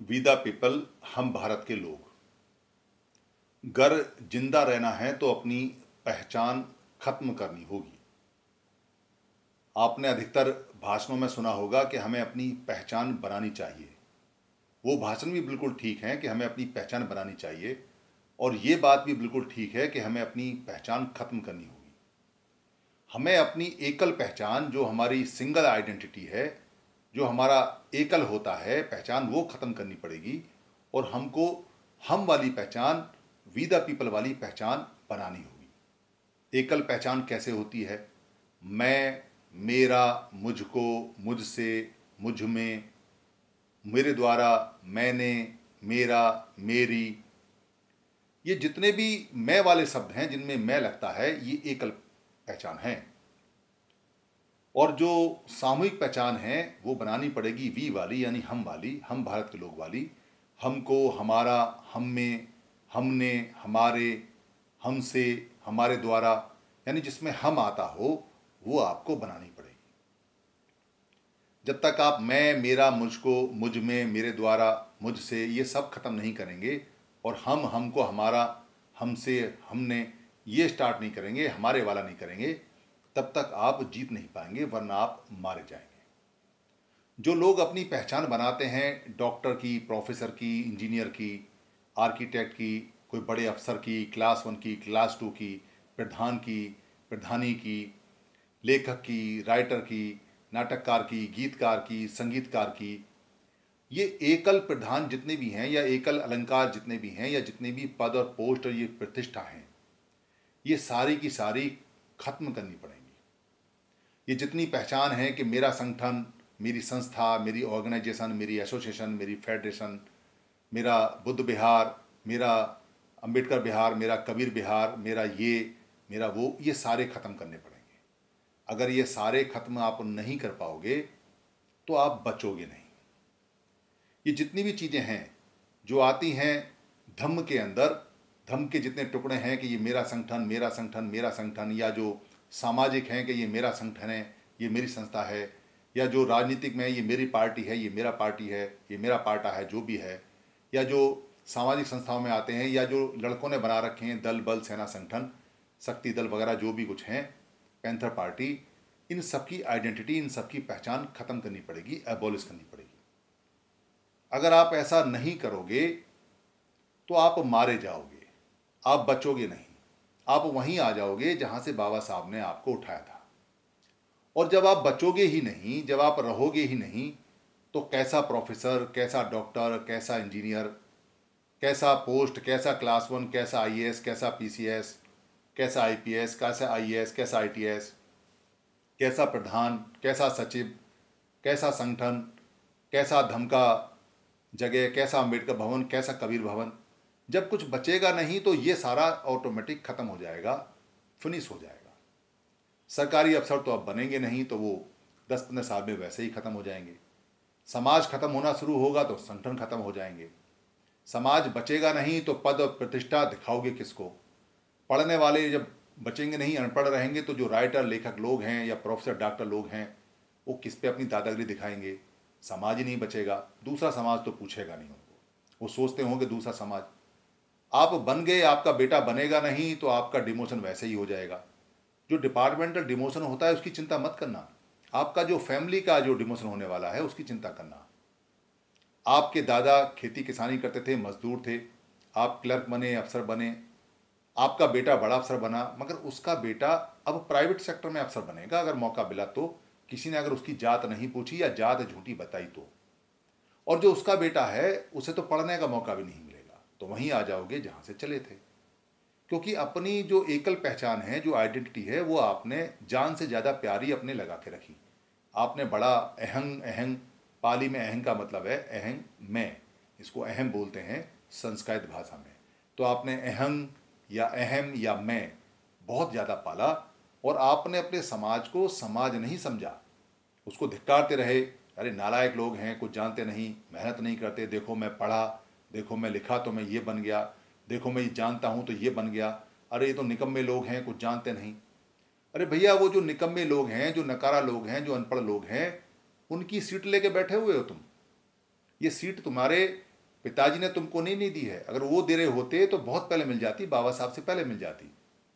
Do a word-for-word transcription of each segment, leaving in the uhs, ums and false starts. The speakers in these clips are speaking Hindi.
वी द पीपल, हम भारत के लोग। अगर जिंदा रहना है तो अपनी पहचान खत्म करनी होगी। आपने अधिकतर भाषणों में सुना होगा कि हमें अपनी पहचान बनानी चाहिए। वो भाषण भी बिल्कुल ठीक हैं कि हमें अपनी पहचान बनानी चाहिए, और ये बात भी बिल्कुल ठीक है कि हमें अपनी पहचान खत्म करनी होगी। हमें अपनी एकल पहचान, जो हमारी सिंगल आइडेंटिटी है, जो हमारा एकल होता है पहचान, वो खत्म करनी पड़ेगी और हमको हम वाली पहचान, वी द पीपल वाली पहचान बनानी होगी। एकल पहचान कैसे होती है? मैं, मेरा, मुझको, मुझसे, मुझ में, मेरे द्वारा, मैंने, मेरा, मेरी, ये जितने भी मैं वाले शब्द हैं जिनमें मैं लगता है, ये एकल पहचान है। और जो सामूहिक पहचान है वो बनानी पड़ेगी वी वाली, यानी हम वाली, हम भारत के लोग वाली। हमको, हमारा, हम में, हमने, हमारे, हमसे, हमारे द्वारा, यानी जिसमें हम आता हो वो आपको बनानी पड़ेगी। जब तक आप मैं, मेरा, मुझको, मुझ में, मेरे द्वारा, मुझसे, ये सब खत्म नहीं करेंगे और हम, हमको, हमारा, हमसे, हमने, ये स्टार्ट नहीं करेंगे, हमारे वाला नहीं करेंगे, तब तक आप जीत नहीं पाएंगे, वरना आप मारे जाएंगे। जो लोग अपनी पहचान बनाते हैं, डॉक्टर की, प्रोफेसर की, इंजीनियर की, आर्किटेक्ट की, कोई बड़े अफसर की, क्लास वन की, क्लास टू की, प्रधान की, प्रधानी की, लेखक की, राइटर की, नाटककार की, गीतकार की, संगीतकार की, ये एकल प्रधान जितने भी हैं, या एकल अलंकार जितने भी हैं, या जितने भी पद और पोस्ट और ये प्रतिष्ठा हैं, ये सारी की सारी खत्म करनी पड़ेंगी। ये जितनी पहचान है कि मेरा संगठन, मेरी संस्था, मेरी ऑर्गेनाइजेशन, मेरी एसोसिएशन, मेरी फेडरेशन, मेरा बुद्ध विहार, मेरा अंबेडकर विहार, मेरा कबीर विहार, मेरा ये, मेरा वो, ये सारे खत्म करने पड़ेंगे। अगर ये सारे खत्म आप नहीं कर पाओगे तो आप बचोगे नहीं। ये जितनी भी चीज़ें हैं जो आती हैं धम्म के अंदर, धम्म के जितने टुकड़े हैं कि ये मेरा संगठन, मेरा संगठन, मेरा संगठन, या जो सामाजिक हैं कि ये मेरा संगठन है, ये मेरी संस्था है, या जो राजनीतिक में ये मेरी पार्टी है, ये मेरा पार्टी है, ये मेरा पार्टा है, जो भी है, या जो सामाजिक संस्थाओं में आते हैं, या जो लड़कों ने बना रखे हैं दल, बल, सेना, संगठन, शक्ति दल वगैरह जो भी कुछ हैं, पैंथर पार्टी, इन सबकी आइडेंटिटी, इन सबकी पहचान खत्म करनी पड़ेगी, एबॉलिश करनी पड़ेगी। अगर आप ऐसा नहीं करोगे तो आप मारे जाओगे, आप बचोगे नहीं, आप वहीं आ जाओगे जहां से बाबा साहब ने आपको उठाया था। और जब आप बचोगे ही नहीं, जब आप रहोगे ही नहीं, तो कैसा प्रोफेसर, कैसा डॉक्टर, कैसा इंजीनियर, कैसा पोस्ट, कैसा क्लास वन, कैसा आईएएस, कैसा पीसीएस, कैसा आईपीएस, कैसा आईएएस, कैसा आईटीएस, कैसा प्रधान, कैसा सचिव, कैसा संगठन, कैसा धमका जगह, कैसा अंबेडकर भवन, कैसा कबीर भवन। जब कुछ बचेगा नहीं तो ये सारा ऑटोमेटिक खत्म हो जाएगा, फिनिश हो जाएगा। सरकारी अफसर तो अब बनेंगे नहीं, तो वो दस पंद्रह साल में वैसे ही खत्म हो जाएंगे। समाज खत्म होना शुरू होगा तो संगठन खत्म हो जाएंगे। समाज बचेगा नहीं तो पद और प्रतिष्ठा दिखाओगे किसको? पढ़ने वाले जब बचेंगे नहीं, अनपढ़ रहेंगे, तो जो राइटर, लेखक लोग हैं या प्रोफेसर, डॉक्टर लोग हैं, वो किस पे अपनी दादागिरी दिखाएंगे? समाज ही नहीं बचेगा, दूसरा समाज तो पूछेगा नहीं उनको। वो सोचते होंगे दूसरा समाज, आप बन गए, आपका बेटा बनेगा नहीं तो आपका डिमोशन वैसे ही हो जाएगा। जो डिपार्टमेंटल डिमोशन होता है उसकी चिंता मत करना, आपका जो फैमिली का जो डिमोशन होने वाला है उसकी चिंता करना। आपके दादा खेती किसानी करते थे, मजदूर थे, आप क्लर्क बने, अफसर बने, आपका बेटा बड़ा अफसर बना, मगर उसका बेटा अब प्राइवेट सेक्टर में अफसर बनेगा अगर मौका मिला तो, किसी ने अगर उसकी जात नहीं पूछी या जात झूठी बताई तो। और जो उसका बेटा है उसे तो पढ़ने का मौका भी नहीं मिलेगा, तो वहीं आ जाओगे जहां से चले थे। क्योंकि अपनी जो एकल पहचान है, जो आइडेंटिटी है, वो आपने जान से ज़्यादा प्यारी अपने लगा के रखी। आपने बड़ा अहंग, अहंग, पाली में अहंग का मतलब है अहंग, मैं, इसको अहम बोलते हैं संस्कृत भाषा में। तो आपने अहंग या अहम या मैं बहुत ज़्यादा पाला, और आपने अपने समाज को समाज नहीं समझा, उसको धिक्कारते रहे। अरे नालायक लोग हैं, कुछ जानते नहीं, मेहनत नहीं करते, देखो मैं पढ़ा, देखो मैं लिखा तो मैं ये बन गया, देखो मैं ये जानता हूँ तो ये बन गया, अरे ये तो निकम्मे लोग हैं, कुछ जानते नहीं। अरे भैया, वो जो निकम्मे लोग हैं, जो नकारा लोग हैं, जो अनपढ़ लोग हैं, उनकी सीट लेके बैठे हुए हो तुम। ये सीट तुम्हारे पिताजी ने तुमको नहीं नहीं दी है। अगर वो दे रहे होते तो बहुत पहले मिल जाती, बाबा साहब से पहले मिल जाती।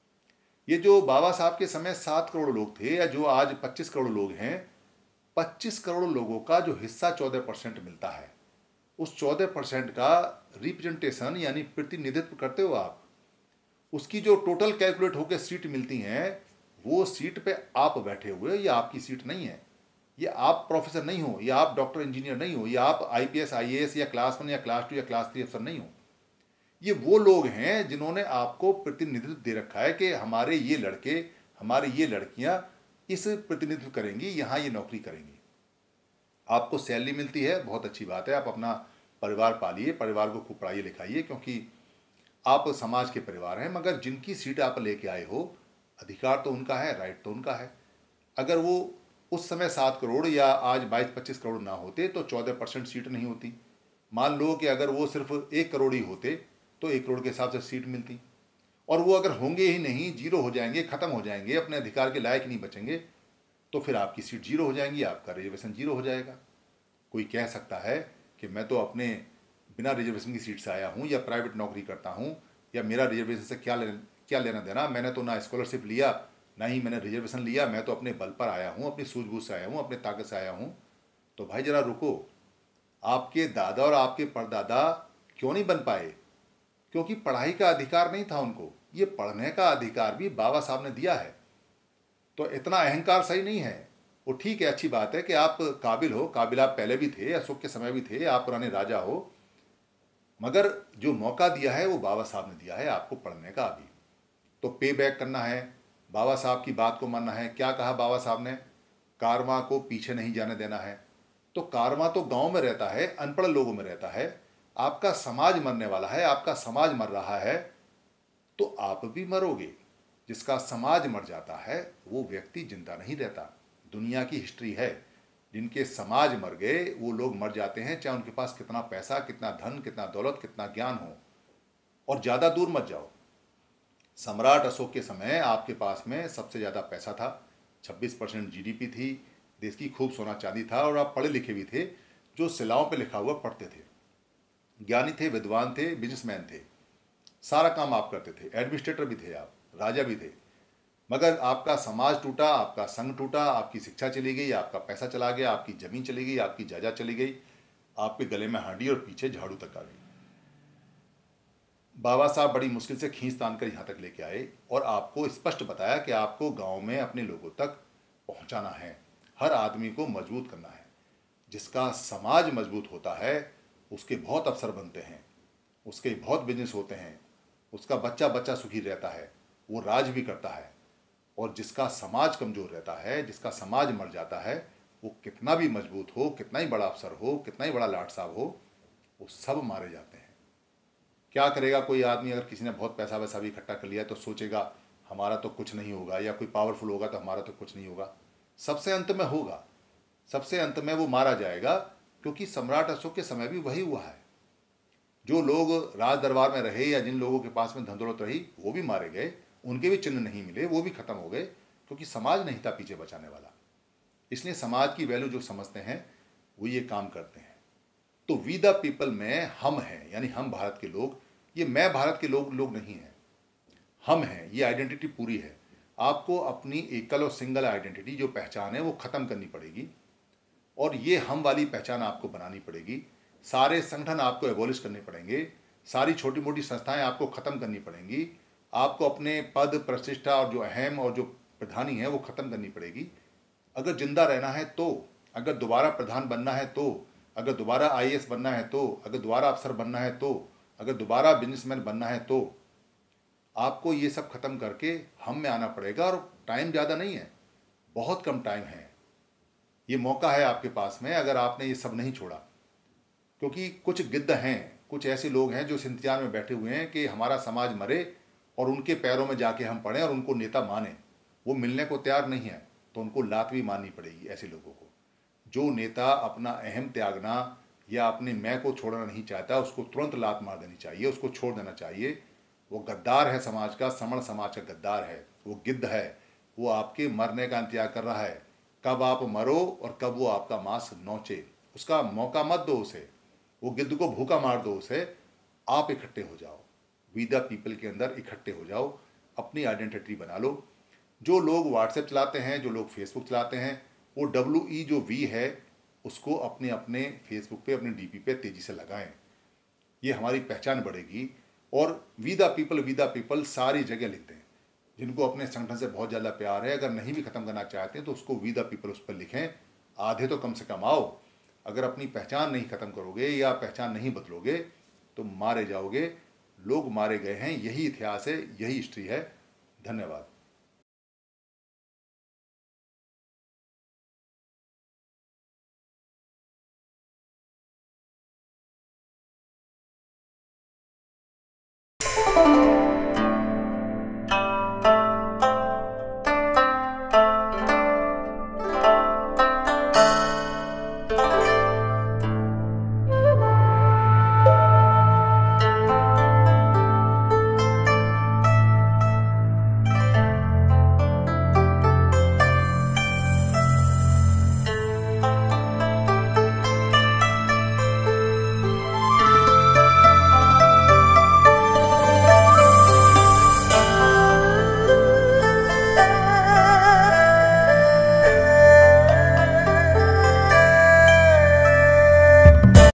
ये जो बाबा साहब के समय सात करोड़ लोग थे या जो आज पच्चीस करोड़ लोग हैं, पच्चीस करोड़ लोगों का जो हिस्सा चौदह परसेंट मिलता है, उस चौदह परसेंट का रिप्रेजेंटेशन यानी प्रतिनिधित्व करते हो आप। उसकी जो टोटल कैलकुलेट होकर सीट मिलती हैं, वो सीट पे आप बैठे हुए, ये आपकी सीट नहीं है। ये आप प्रोफेसर नहीं हो, या आप डॉक्टर इंजीनियर नहीं हो, या आप आईपीएस आईएएस या क्लास वन या क्लास टू या क्लास थ्री अफसर नहीं हो। ये वो लोग हैं जिन्होंने आपको प्रतिनिधित्व दे रखा है कि हमारे ये लड़के, हमारे ये लड़कियां इस प्रतिनिधित्व करेंगी, यहाँ ये नौकरी करेंगी। आपको सैलरी मिलती है, बहुत अच्छी बात है, आप अपना परिवार पालिए, परिवार को खूब पढ़ाइए लिखाइए, क्योंकि आप समाज के परिवार हैं। मगर जिनकी सीट आप लेके आए हो, अधिकार तो उनका है, राइट तो उनका है। अगर वो उस समय सात करोड़ या आज बाईस पच्चीस करोड़ ना होते तो चौदह परसेंट सीट नहीं होती। मान लो कि अगर वो सिर्फ एक करोड़ ही होते तो एक करोड़ के हिसाब से सीट मिलती, और वो अगर होंगे ही नहीं, जीरो हो जाएंगे, ख़त्म हो जाएंगे, अपने अधिकार के लायक नहीं बचेंगे, तो फिर आपकी सीट जीरो हो जाएंगी, आपका रिजर्वेशन जीरो हो जाएगा। कोई कह सकता है कि मैं तो अपने बिना रिजर्वेशन की सीट से आया हूँ, या प्राइवेट नौकरी करता हूँ, या मेरा रिजर्वेशन से क्या ले, क्या लेना देना, मैंने तो ना स्कॉलरशिप लिया ना ही मैंने रिजर्वेशन लिया, मैं तो अपने बल पर आया हूँ, अपनी सूझबूझ से आया हूँ, अपने ताकत से आया हूँ। तो भाई जरा रुको, आपके दादा और आपके परदादा क्यों नहीं बन पाए? क्योंकि पढ़ाई का अधिकार नहीं था उनको, ये पढ़ने का अधिकार भी बाबा साहब ने दिया है। तो इतना अहंकार सही नहीं है। वो ठीक है, अच्छी बात है कि आप काबिल हो, काबिल आप पहले भी थे, अशोक के समय भी थे, आप पुराने राजा हो, मगर जो मौका दिया है वो बाबा साहब ने दिया है आपको पढ़ने का। अभी तो पे बैक करना है, बाबा साहब की बात को मानना है। क्या कहा बाबा साहब ने? कारवां को पीछे नहीं जाने देना है। तो कारवां तो गांव में रहता है, अनपढ़ लोगों में रहता है। आपका समाज मरने वाला है, आपका समाज मर रहा है, तो आप भी मरोगे। जिसका समाज मर जाता है वो व्यक्ति जिंदा नहीं रहता। दुनिया की हिस्ट्री है, जिनके समाज मर गए वो लोग मर जाते हैं, चाहे उनके पास कितना पैसा, कितना धन, कितना दौलत, कितना ज्ञान हो। और ज़्यादा दूर मत जाओ, सम्राट अशोक के समय आपके पास में सबसे ज़्यादा पैसा था, छब्बीस परसेंट जी डी पी थी, देश की खूब सोना चांदी था, और आप पढ़े लिखे भी थे, जो शिलाओं पे लिखा हुआ पढ़ते थे, ज्ञानी थे, विद्वान थे, बिजनेसमैन थे, सारा काम आप करते थे, एडमिनिस्ट्रेटर भी थे, आप राजा भी थे। मगर आपका समाज टूटा, आपका संघ टूटा, आपकी शिक्षा चली गई, आपका पैसा चला गया, आपकी ज़मीन चली गई, आपकी जायदाद चली गई, आपके गले में हांडी और पीछे झाड़ू तक आ गई। बाबा साहब बड़ी मुश्किल से खींच तान कर यहाँ तक लेके आए और आपको स्पष्ट बताया कि आपको गांव में अपने लोगों तक पहुँचाना है, हर आदमी को मजबूत करना है। जिसका समाज मजबूत होता है उसके बहुत अवसर बनते हैं, उसके बहुत बिजनेस होते हैं, उसका बच्चा बच्चा सुखी रहता है, वो राज भी करता है। और जिसका समाज कमज़ोर रहता है, जिसका समाज मर जाता है, वो कितना भी मजबूत हो, कितना ही बड़ा अफसर हो, कितना ही बड़ा लाट साहब हो, वो सब मारे जाते हैं। क्या करेगा कोई आदमी? अगर किसी ने बहुत पैसा वैसा भी इकट्ठा कर लिया तो सोचेगा हमारा तो कुछ नहीं होगा, या कोई पावरफुल होगा तो हमारा तो कुछ नहीं होगा। सबसे अंत में होगा, सबसे अंत में वो मारा जाएगा, क्योंकि सम्राट अशोक के समय भी वही हुआ है। जो लोग राज दरबार में रहे या जिन लोगों के पास में धन दौलत रही वो भी मारे गए, उनके भी चिन्ह नहीं मिले, वो भी खत्म हो गए, क्योंकि समाज नहीं था पीछे बचाने वाला। इसलिए समाज की वैल्यू जो समझते हैं वो ये काम करते हैं। तो वी द पीपल में हम हैं, यानी हम भारत के लोग, ये मैं भारत के लोग लोग नहीं हैं, हम हैं, ये आइडेंटिटी पूरी है। आपको अपनी एकल और सिंगल आइडेंटिटी जो पहचान है वो ख़त्म करनी पड़ेगी, और ये हम वाली पहचान आपको बनानी पड़ेगी। सारे संगठन आपको एबॉलिश करने पड़ेंगे, सारी छोटी मोटी संस्थाएं आपको ख़त्म करनी पड़ेंगी, आपको अपने पद प्रतिष्ठा और जो अहम और जो प्रधानी है वो ख़त्म करनी पड़ेगी। अगर जिंदा रहना है तो, अगर दोबारा प्रधान बनना है तो, अगर दोबारा आई ए एस बनना है तो, अगर दोबारा अफसर बनना है तो, अगर दोबारा बिजनेसमैन बनना है तो, आपको ये सब खत्म करके हम में आना पड़ेगा। और टाइम ज़्यादा नहीं है, बहुत कम टाइम है, ये मौका है आपके पास में, अगर आपने ये सब नहीं छोड़ा। क्योंकि कुछ गिद्ध हैं, कुछ ऐसे लोग हैं जो इस इंतजार में बैठे हुए हैं कि हमारा समाज मरे और उनके पैरों में जाके हम पड़ें और उनको नेता माने। वो मिलने को तैयार नहीं है, तो उनको लात भी मारनी पड़ेगी ऐसे लोगों को। जो नेता अपना अहम त्यागना या अपने मैं को छोड़ना नहीं चाहता, उसको तुरंत लात मार देनी चाहिए, उसको छोड़ देना चाहिए। वो गद्दार है समाज का, समण समाज का गद्दार है, वो गिद्ध है, वो आपके मरने का इंतजार कर रहा है। कब आप मरो और कब वो आपका मांस नोचे, उसका मौका मत दो उसे। वो गिद्ध को भूखा मार दो उसे, आप इकट्ठे हो जाओ, वी द पीपल के अंदर इकट्ठे हो जाओ, अपनी आइडेंटिटी बना लो। जो लोग व्हाट्सएप चलाते हैं, जो लोग फेसबुक चलाते हैं, वो डब्ल्यू ई जो वी है उसको अपने अपने फेसबुक पे, अपने डीपी पे तेजी से लगाएं। ये हमारी पहचान बढ़ेगी। और we the people, we the people सारी जगह लिख दें। जिनको अपने संगठन से बहुत ज़्यादा प्यार है, अगर नहीं भी ख़त्म करना चाहते हैं तो उसको वी द पीपल उस पर लिखें, आधे तो कम से कम आओ। अगर अपनी पहचान नहीं ख़त्म करोगे या पहचान नहीं बदलोगे तो मारे जाओगे। लोग मारे गए हैं, यही इतिहास है, यही हिस्ट्री है। धन्यवाद।